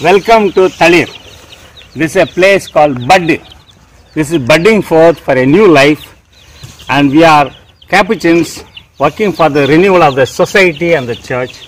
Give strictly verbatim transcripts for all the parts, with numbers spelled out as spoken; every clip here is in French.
Welcome to Talir. This is a place called Bud. This is budding forth for a new life, and we are Capuchins working for the renewal of the society and the church.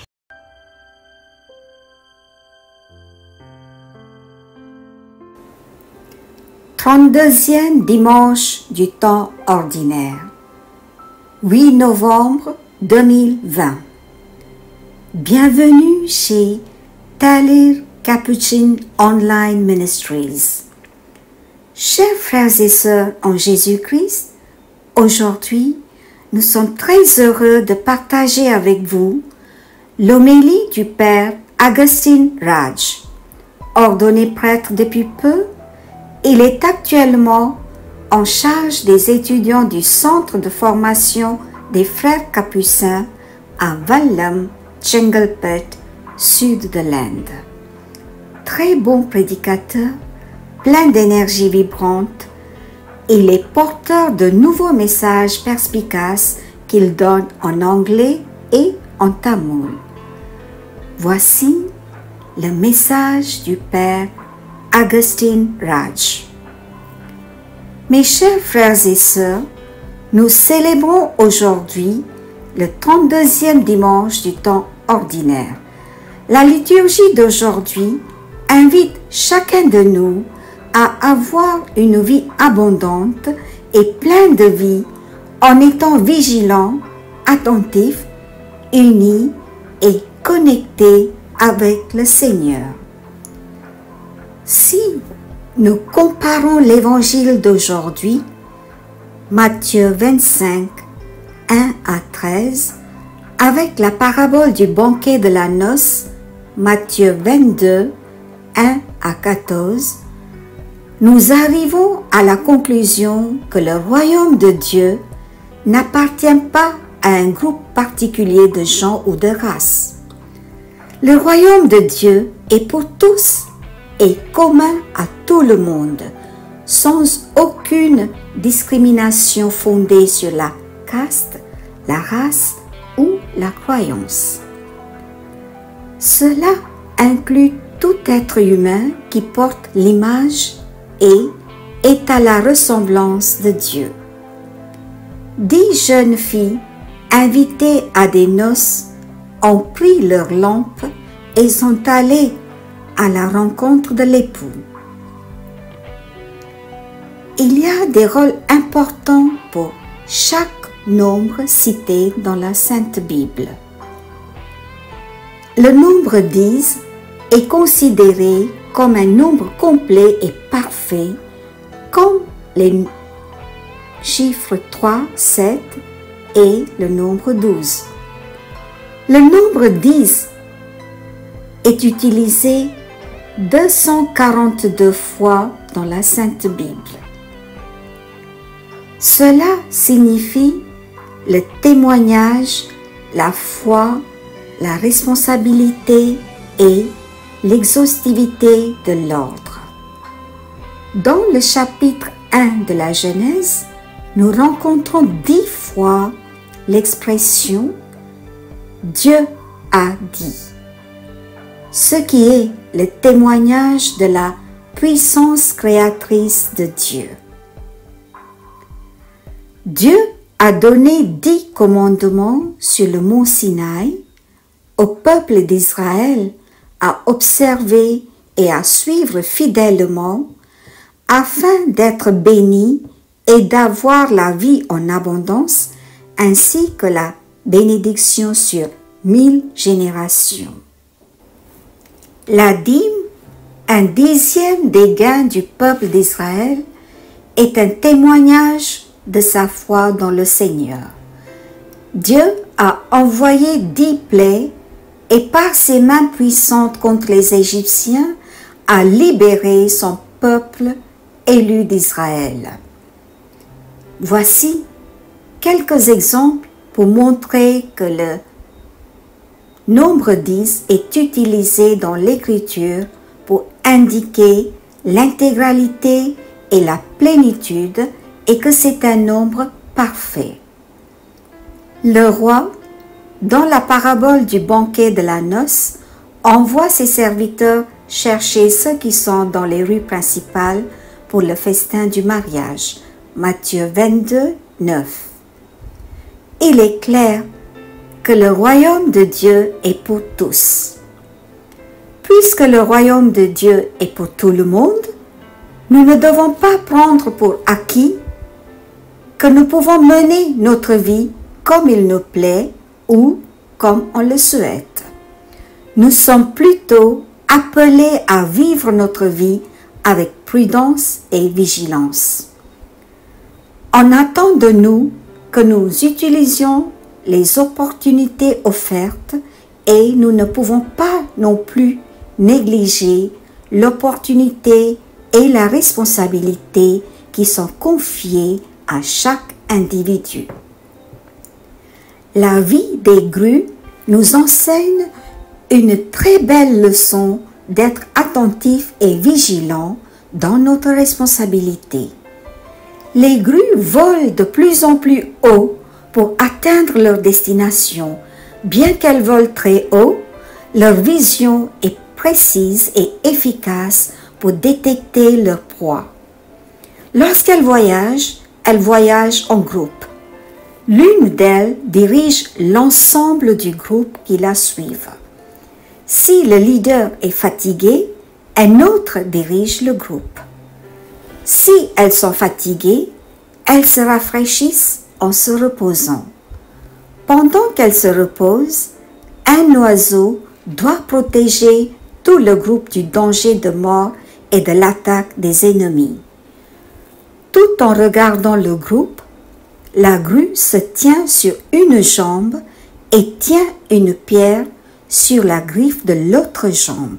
trente-deuxième dimanche du temps ordinaire, huit novembre deux mille vingt. Bienvenue chez Talir Capuchin Online Ministries. Chers frères et sœurs en Jésus-Christ, aujourd'hui, nous sommes très heureux de partager avec vous l'homélie du Père Augustin Raj. Ordonné prêtre depuis peu, il est actuellement en charge des étudiants du Centre de formation des Frères Capucins à Vallam, Chengalpet, sud de l'Inde. Très bon prédicateur, plein d'énergie vibrante, il est porteur de nouveaux messages perspicaces qu'il donne en anglais et en tamoul. Voici le message du Père Augustin Raj. Mes chers frères et sœurs, nous célébrons aujourd'hui le trente-deuxième dimanche du temps ordinaire. La liturgie d'aujourd'hui invite chacun de nous à avoir une vie abondante et pleine de vie en étant vigilant, attentif, unis et connectés avec le Seigneur. Si nous comparons l'évangile d'aujourd'hui, Matthieu vingt-cinq, un à treize, avec la parabole du banquet de la noce, Matthieu vingt-deux, un à quatorze, nous arrivons à la conclusion que le royaume de Dieu n'appartient pas à un groupe particulier de gens ou de races. Le royaume de Dieu est pour tous et commun à tout le monde, sans aucune discrimination fondée sur la caste, la race ou la croyance. Cela inclut tout être humain qui porte l'image et est à la ressemblance de Dieu. Dix jeunes filles invitées à des noces ont pris leurs lampes et sont allées à la rencontre de l'époux. Il y a des rôles importants pour chaque nombre cité dans la Sainte Bible. Le nombre dix est considéré comme un nombre complet et parfait, comme les chiffres trois, sept et le nombre douze. Le nombre dix est utilisé deux cent quarante-deux fois dans la Sainte Bible. Cela signifie le témoignage, la foi, la responsabilité et l'exhaustivité de l'ordre. Dans le chapitre un de la Genèse, nous rencontrons dix fois l'expression « Dieu a dit », ce qui est le témoignage de la puissance créatrice de Dieu. Dieu a donné dix commandements sur le mont Sinaï au peuple d'Israël à observer et à suivre fidèlement afin d'être bénis et d'avoir la vie en abondance ainsi que la bénédiction sur mille générations. La dîme, un dixième des gains du peuple d'Israël, est un témoignage de sa foi dans le Seigneur. Dieu a envoyé dix plaies et par ses mains puissantes contre les Égyptiens a libéré son peuple élu d'Israël. Voici quelques exemples pour montrer que le nombre dix est utilisé dans l'Écriture pour indiquer l'intégralité et la plénitude et que c'est un nombre parfait. Le roi, dans la parabole du banquet de la noce, envoie ses serviteurs cherchez ceux qui sont dans les rues principales pour le festin du mariage. Matthieu vingt-deux, neuf. Il est clair que le royaume de Dieu est pour tous. Puisque le royaume de Dieu est pour tout le monde, nous ne devons pas prendre pour acquis que nous pouvons mener notre vie comme il nous plaît ou comme on le souhaite. Nous sommes plutôt appelés à vivre notre vie avec prudence et vigilance. On attend de nous que nous utilisions les opportunités offertes et nous ne pouvons pas non plus négliger l'opportunité et la responsabilité qui sont confiées à chaque individu. La vie des grues nous enseigne une très belle leçon d'être attentif et vigilant dans notre responsabilité. Les grues volent de plus en plus haut pour atteindre leur destination. Bien qu'elles volent très haut, leur vision est précise et efficace pour détecter leur proie. Lorsqu'elles voyagent, elles voyagent en groupe. L'une d'elles dirige l'ensemble du groupe qui la suivent. Si le leader est fatigué, un autre dirige le groupe. Si elles sont fatiguées, elles se rafraîchissent en se reposant. Pendant qu'elles se reposent, un oiseau doit protéger tout le groupe du danger de mort et de l'attaque des ennemis. Tout en regardant le groupe, la grue se tient sur une jambe et tient une pierre sur la griffe de l'autre jambe.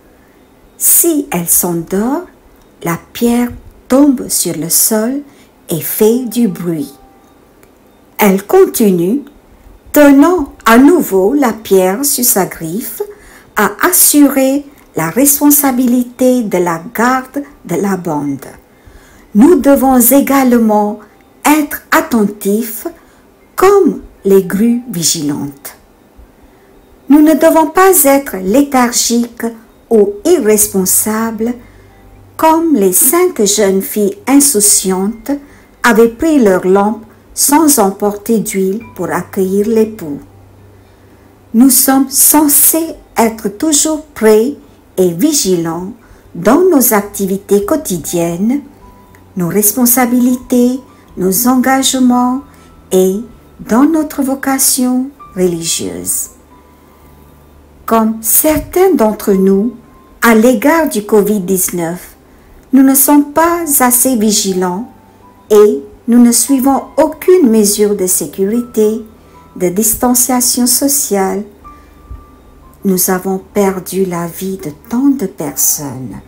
Si elle s'endort, la pierre tombe sur le sol et fait du bruit. Elle continue, tenant à nouveau la pierre sur sa griffe, à assurer la responsabilité de la garde de la bande. Nous devons également être attentifs comme les grues vigilantes. Nous ne devons pas être léthargiques ou irresponsables comme les cinq jeunes filles insouciantes avaient pris leur lampe sans emporter d'huile pour accueillir l'époux. Nous sommes censés être toujours prêts et vigilants dans nos activités quotidiennes, nos responsabilités, nos engagements et dans notre vocation religieuse. Comme certains d'entre nous, à l'égard du covid dix-neuf, nous ne sommes pas assez vigilants et nous ne suivons aucune mesure de sécurité, de distanciation sociale. Nous avons perdu la vie de tant de personnes.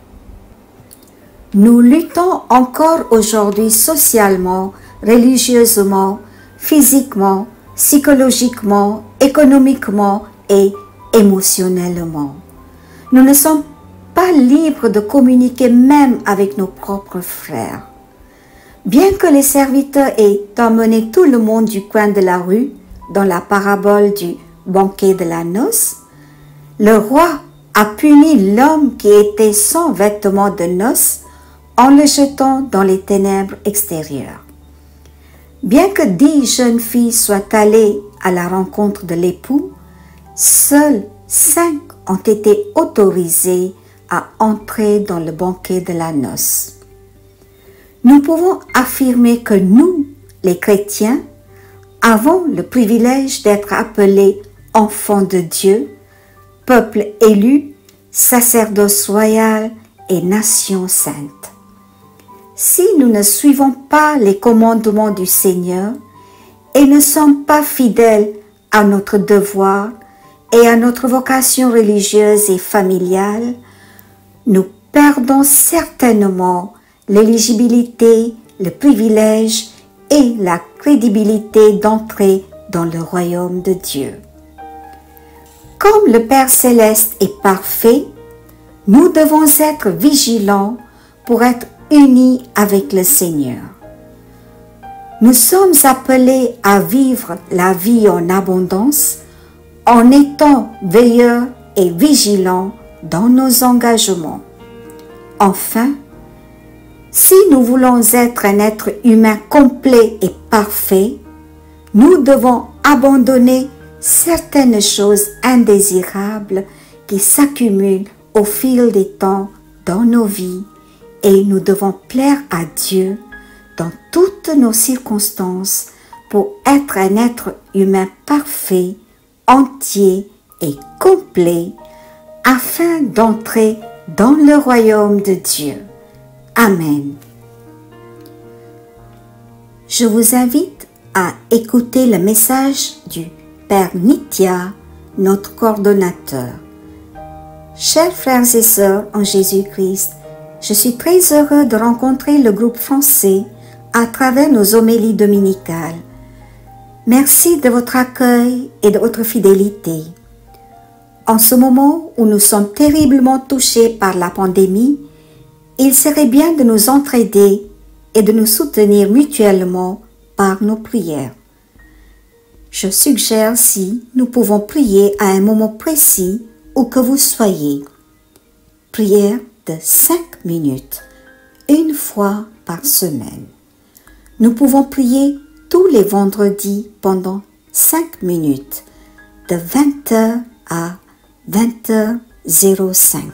Nous luttons encore aujourd'hui socialement, religieusement, physiquement, psychologiquement, économiquement et émotionnellement. Nous ne sommes pas libres de communiquer même avec nos propres frères. Bien que les serviteurs aient emmené tout le monde du coin de la rue dans la parabole du banquet de la noce, le roi a puni l'homme qui était sans vêtements de noces en le jetant dans les ténèbres extérieures. Bien que dix jeunes filles soient allées à la rencontre de l'époux, seules cinq ont été autorisées à entrer dans le banquet de la noce. Nous pouvons affirmer que nous, les chrétiens, avons le privilège d'être appelés enfants de Dieu, peuple élu, sacerdoce royal et nation sainte. Si nous ne suivons pas les commandements du Seigneur et ne sommes pas fidèles à notre devoir et à notre vocation religieuse et familiale, nous perdons certainement l'éligibilité, le privilège et la crédibilité d'entrer dans le royaume de Dieu. Comme le Père Céleste est parfait, nous devons être vigilants pour être unis avec le Seigneur. Nous sommes appelés à vivre la vie en abondance en étant veilleurs et vigilants dans nos engagements. Enfin, si nous voulons être un être humain complet et parfait, nous devons abandonner certaines choses indésirables qui s'accumulent au fil des temps dans nos vies et nous devons plaire à Dieu dans toutes nos circonstances pour être un être humain parfait, entier et complet afin d'entrer dans le royaume de Dieu. Amen. Je vous invite à écouter le message du Père Nitya, notre coordonnateur. Chers frères et sœurs en Jésus-Christ, je suis très heureux de rencontrer le groupe français à travers nos homélies dominicales. Merci de votre accueil et de votre fidélité. En ce moment où nous sommes terriblement touchés par la pandémie, il serait bien de nous entraider et de nous soutenir mutuellement par nos prières. Je suggère si nous pouvons prier à un moment précis où que vous soyez. Prière de cinq minutes, une fois par semaine. Nous pouvons prier tous les vendredis pendant cinq minutes, de vingt heures à vingt heures cinq.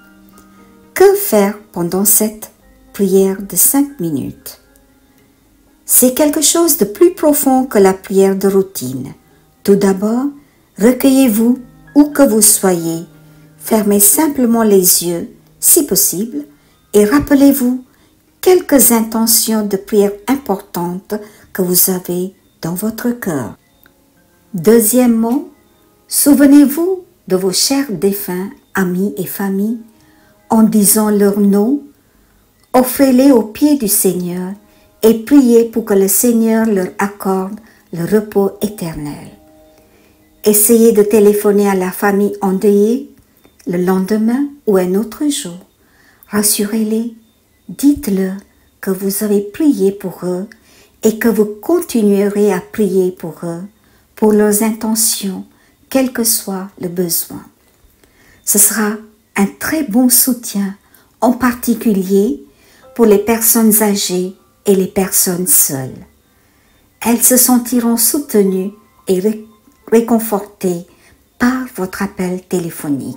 Que faire pendant cette prière de cinq minutes? C'est quelque chose de plus profond que la prière de routine. Tout d'abord, recueillez-vous où que vous soyez, fermez simplement les yeux, si possible, et rappelez-vous quelques intentions de prière importantes que vous avez dans votre cœur. Deuxièmement, souvenez-vous de vos chers défunts, amis et familles, en disant leur nom, offrez-les aux pieds du Seigneur et priez pour que le Seigneur leur accorde le repos éternel. Essayez de téléphoner à la famille endeuillée le lendemain ou un autre jour. Rassurez-les, dites-leur que vous avez prié pour eux et que vous continuerez à prier pour eux, pour leurs intentions, quel que soit le besoin. Ce sera un très bon soutien, en particulier pour les personnes âgées et les personnes seules. Elles se sentiront soutenues et ré- réconfortées par votre appel téléphonique.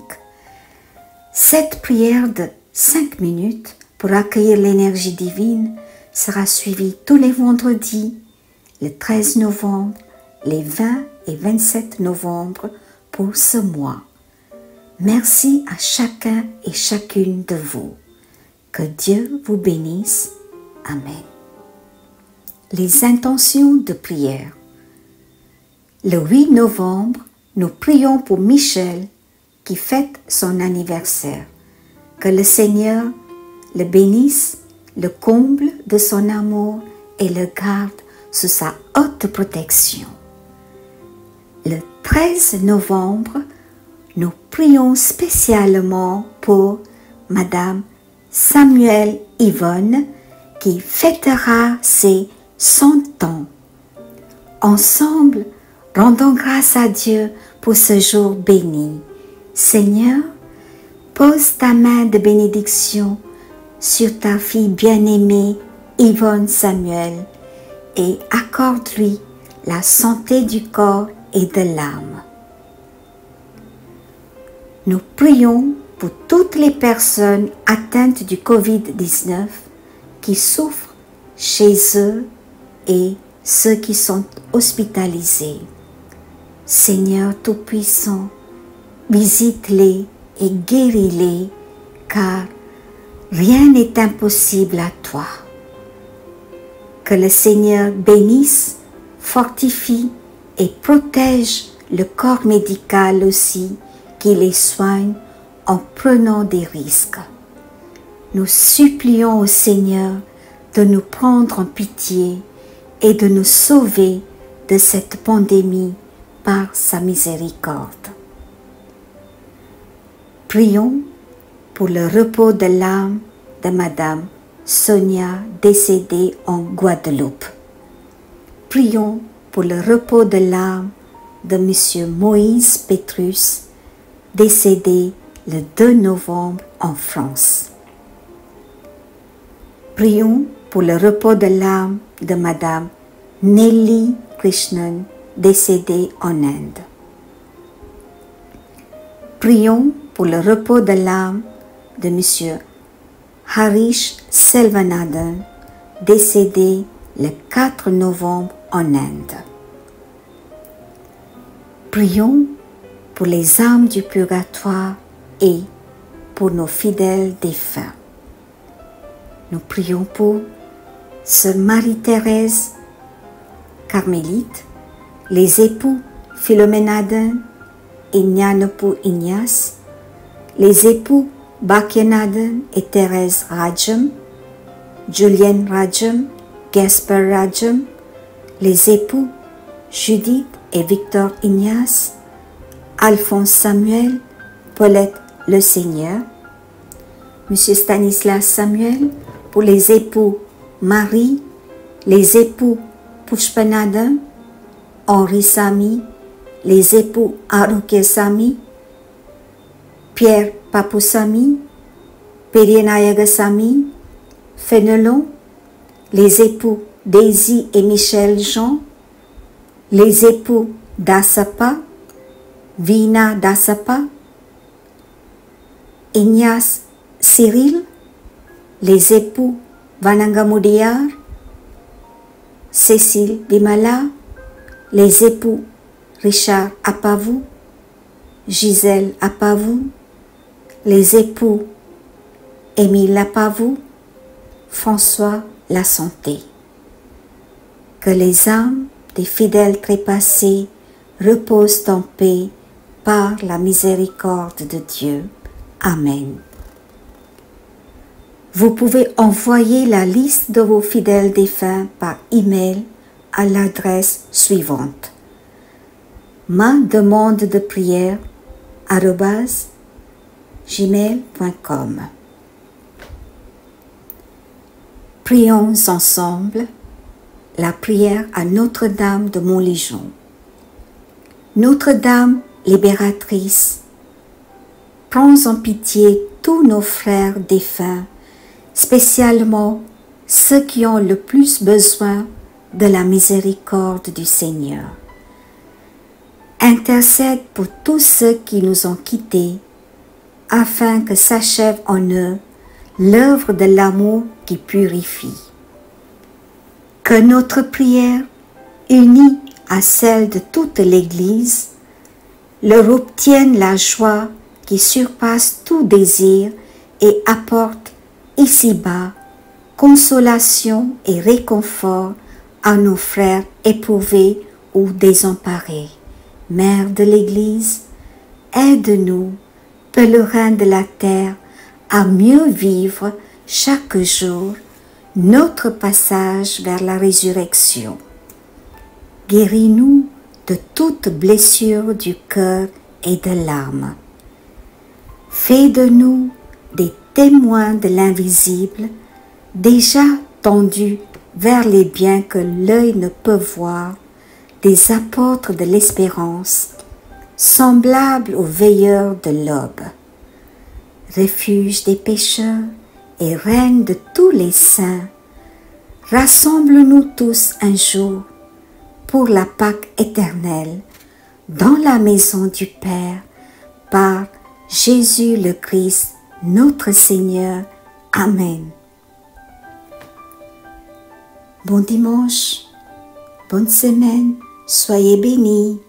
Cette prière de cinq minutes pour accueillir l'énergie divine sera suivie tous les vendredis, le treize novembre, les vingt et vingt-sept novembre pour ce mois. Merci à chacun et chacune de vous. Que Dieu vous bénisse. Amen. Les intentions de prière. Le huit novembre, nous prions pour Michel qui fête son anniversaire. Que le Seigneur le bénisse, le comble de son amour et le garde sous sa haute protection. Le treize novembre, nous prions spécialement pour Madame Samuel Yvonne qui fêtera ses cent ans. Ensemble, rendons grâce à Dieu pour ce jour béni. Seigneur, pose ta main de bénédiction sur ta fille bien-aimée Yvonne Samuel et accorde-lui la santé du corps et de l'âme. Nous prions pour toutes les personnes atteintes du covid dix-neuf qui souffrent chez eux et ceux qui sont hospitalisés. Seigneur Tout-Puissant, visite-les et guéris-les, car rien n'est impossible à toi. Que le Seigneur bénisse, fortifie et protège le corps médical aussi, qui les soigne en prenant des risques. Nous supplions au Seigneur de nous prendre en pitié et de nous sauver de cette pandémie par sa miséricorde. Prions pour le repos de l'âme de Madame Sonia décédée en Guadeloupe. Prions pour le repos de l'âme de Monsieur Moïse Pétrus décédé le deux novembre en France. Prions pour le repos de l'âme de Madame Nelly Krishnan, décédée en Inde. Prions pour le repos de l'âme de Monsieur Harish Selvanathan, décédé le quatre novembre en Inde. Prions pour les âmes du purgatoire et pour nos fidèles défunts. Nous prions pour Sœur Marie-Thérèse Carmélite, les époux Philoménadin et Nyanapu Ignace, les époux Bhakyanadhan et Thérèse Rajam, Julien Rajam, Gasper Rajam, les époux Judith et Victor Ignace, Alphonse Samuel, Paulette Le Seigneur, Monsieur Stanislas Samuel, pour les époux Marie, les époux Pushpanadhan, Henri Sami, les époux Arukya Sami, Pierre Papusami, Perianayaga Sami, Fénelon, les époux Daisy et Michel Jean, les époux Dasapa, Vina Dasapa, Ignace Cyril, les époux Vanangamudiyar, Cécile Dimala, les époux Richard Apavou, Gisèle Apavou, les époux Émile Apavou, François Lasanté. Que les âmes des fidèles trépassés reposent en paix par la miséricorde de Dieu. Amen. Vous pouvez envoyer la liste de vos fidèles défunts par email à l'adresse suivante: ma demande de prière arobase gmail point com. Prions ensemble la prière à Notre-Dame de Montléjon. Notre-Dame libératrice, prends en pitié tous nos frères défunts, spécialement ceux qui ont le plus besoin de la miséricorde du Seigneur. Intercède pour tous ceux qui nous ont quittés, afin que s'achève en eux l'œuvre de l'amour qui purifie. Que notre prière, unie à celle de toute l'Église, leur obtienne la joie qui surpasse tout désir et apporte ici-bas consolation et réconfort à nos frères éprouvés ou désemparés. Mère de l'Église, aide-nous, pèlerins de la terre, à mieux vivre chaque jour notre passage vers la résurrection. Guéris-nous de toute blessure du cœur et de l'âme. Fais de nous des témoins de l'invisible, déjà tendus vers les biens que l'œil ne peut voir, des apôtres de l'espérance, semblables aux veilleurs de l'aube. Refuge des pécheurs et reine de tous les saints, rassemble-nous tous un jour pour la Pâque éternelle dans la maison du Père par Jésus le Christ, notre Seigneur. Amen. Bon dimanche, bonne semaine, soyez bénis.